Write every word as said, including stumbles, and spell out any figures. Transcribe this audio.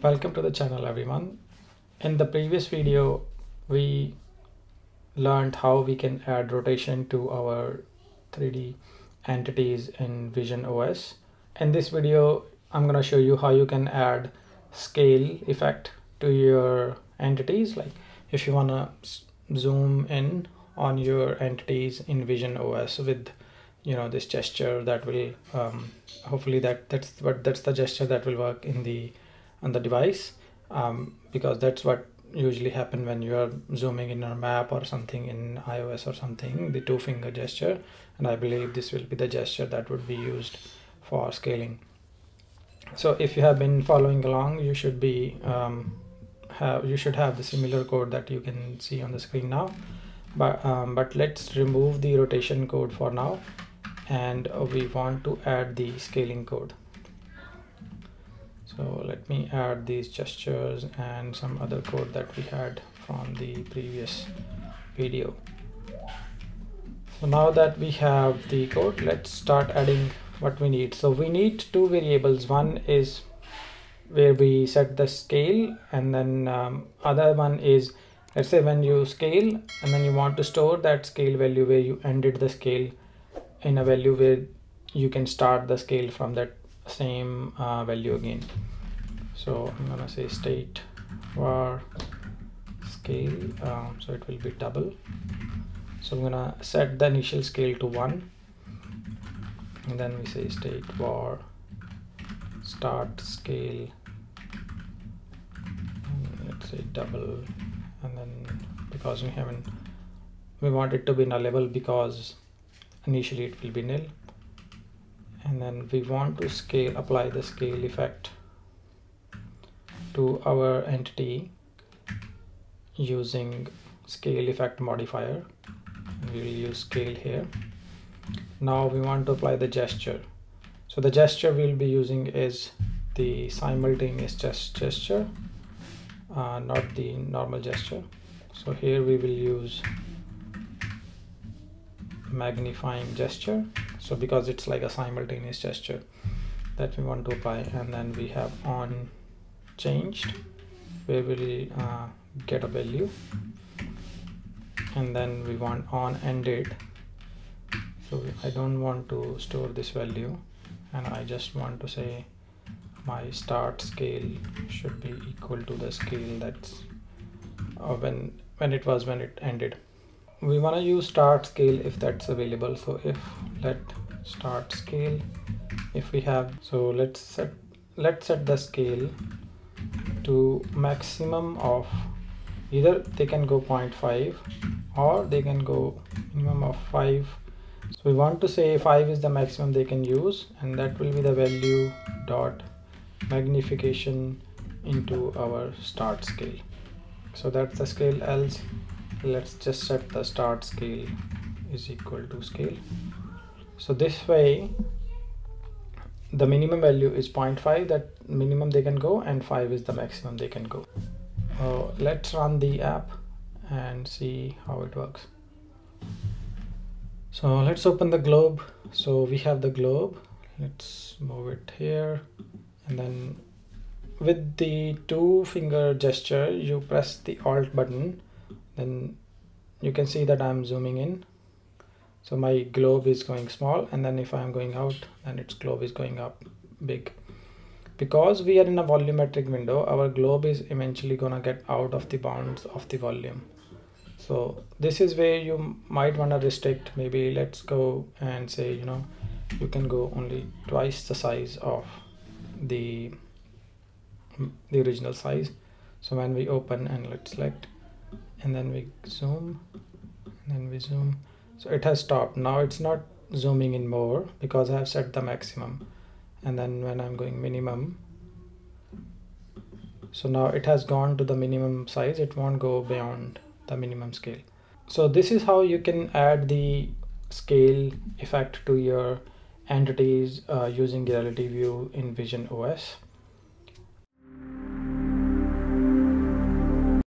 Welcome to the channel, everyone. In the previous video, we learned how we can add rotation to our three D entities in visionOS. In this video, I'm going to show you how you can add scale effect to your entities. Like if you want to zoom in on your entities in visionOS with you know this gesture that will um, hopefully that that's what that's the gesture that will work in the on the device, um, because that's what usually happen when you are zooming in a map or something in iOS or something, the two finger gesture. And I believe this will be the gesture that would be used for scaling. So if you have been following along, you should be um, have you should have the similar code that you can see on the screen now. But um, but let's remove the rotation code for now, and we want to add the scaling code. So let me add these gestures and some other code that we had from the previous video. So now that we have the code, let's start adding what we need. So we need two variables. One is where we set the scale, and then um, other one is, let's say when you scale and then you want to store that scale value where you ended the scale in a value where you can start the scale from that same uh, value again. So I'm gonna say state var scale, um, so it will be double. So I'm gonna set the initial scale to one, and then we say state var start scale, and let's say double, and then because we haven't we want it to be nullable because initially it will be nil. And then we want to scale apply the scale effect to our entity using scale effect modifier. We will use scale here. Now we want to apply the gesture. So the gesture we'll be using is the simultaneous gest gesture, uh, not the normal gesture. So here we will use magnifying gesture. So because it's like a simultaneous gesture that we want to apply, and then we have on changed where we will uh, get a value, and then we want on ended. So I don't want to store this value, and I just want to say my start scale should be equal to the scale that's uh, when when it was when it ended. We want to use start scale if that's available. So if let start scale, if we have, so let's set let's set the scale to maximum of, either they can go zero point five or they can go minimum of five. So we want to say five is the maximum they can use, and that will be the value dot magnification into our start scale. So that's the scale. Else let's just set the start scale is equal to scale. So this way the minimum value is zero point five, that minimum they can go, and five is the maximum they can go. Uh, let's run the app and see how it works. So let's open the globe. So we have the globe, let's move it here, and then with the two finger gesture you press the alt button, then you can see that I'm zooming in. So my globe is going small, and then if I'm going out, then its globe is going up big. Because we are in a volumetric window, our globe is eventually gonna get out of the bounds of the volume. So this is where you might want to restrict. Maybe let's go and say, you know, you can go only twice the size of the the original size. So when we open and let's select, and then we zoom, and then we zoom, so it has stopped. Now it's not zooming in more because I have set the maximum. And then when I'm going minimum, so now it has gone to the minimum size, it won't go beyond the minimum scale. So this is how you can add the scale effect to your entities uh, using RealityView in visionOS.